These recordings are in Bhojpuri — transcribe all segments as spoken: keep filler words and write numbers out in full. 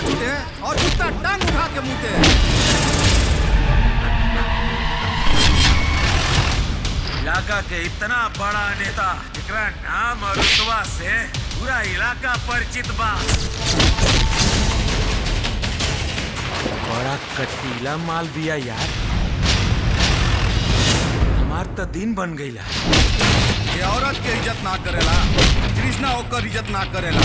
ना छूटे और कुत्ता टांग उठा के मुँहते। इलाका के इतना बड़ा नेता जेकरा नाम और रुतबा से पूरा इलाका परिचित बा। बड़ा कटीला माल दिया यार, हमार तो दिन बन गईला। ये औरत के इज्जत ना करेला, कृष्णा ओकर इज्जत ना करेला।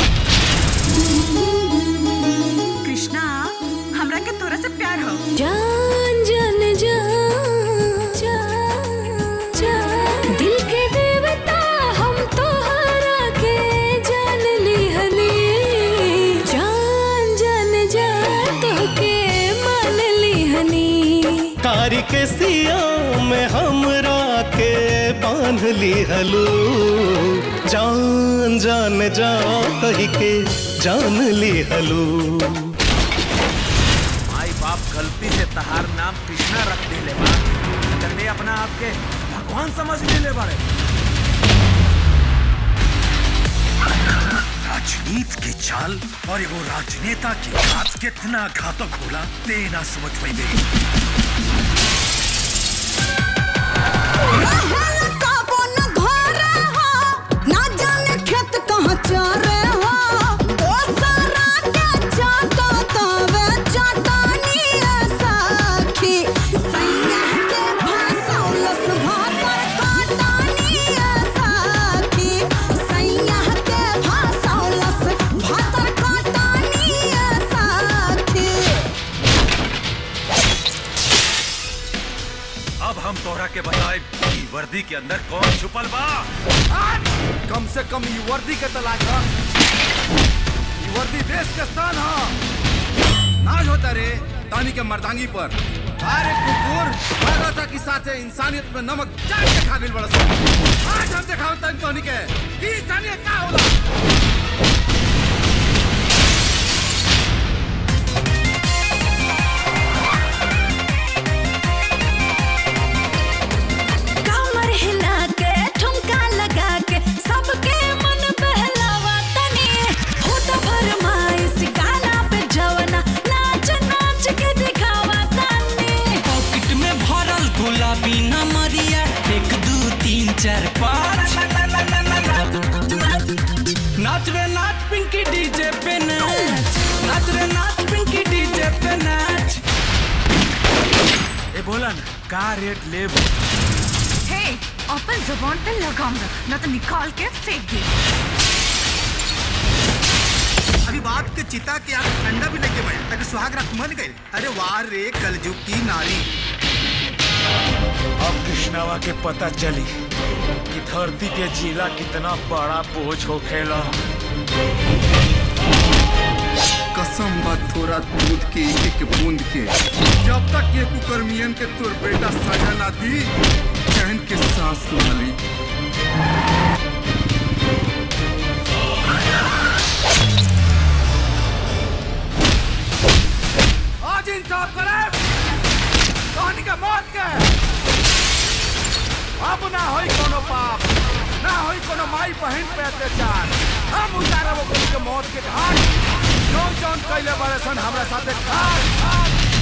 कृष्णा हमरा के तोरा से प्यार हो। जान जान जान जान जान दिल के देवता हम तोहरा के जान ली हनी। जान जान जान तोहके मान ली हनी। कारी के सिया में हमरा के बांध ली हलू। जान जान जा कही के जान ली हलू। माई बाप गलती से तहार नाम कृष्णा रख दिले बा, करने अपना आपके भगवान समझ ले बारे। राजनीति की चाल और एगो राजनेता की बात कितना घातक होला ते ना समझ पाइबे। अब हम तोहरा के बताए कि वर्दी के अंदर कौन छुपल बा। कम से कम ये वर्दी के तलाक है। ये वर्दी देश के स्थान है। नाज होता रे तानी के मर्दांगी पर। अरे कुकुर मानवता की साथ इंसानियत में नमक चाट के खा गइल बड़ा सा। आज हम दिखाओ तानी तोहनी के कि इंसानियत का होला। चार पाँच नाच रे नाच पिंकी डीजे पे नाच। नाच रे नाच पिंकी डीजे पे नाच। ए बोला ना का रेट ले। हे अपन जुबान पे लगाऊंगा ना तो निकाल के फेंक दे। अभी बाप के चिता के आग ठंडा भी लेके भाई ताकि सुहाग रात मन गए। अरे वाह रे कलयुग की नारी। अब कृष्णावा के पता चली कि धरती के जिला कितना बड़ा बोझ हो खेला। कसम बात थोड़ा दूध के एक एक बूंद के जब तक ये कुकर्मियन के तोर बेटा सजा ना दी कहन के सांस ली। आज इंसाफ करे कहानी का मौत के। अब ना होई कोनो पाप, ना होई कोनो माई बहन पे अत्याचार। हम उतारब ओकनी के मौत के घाट। जौन जौन कैले बड़े सन हमरा साथे घाट घाट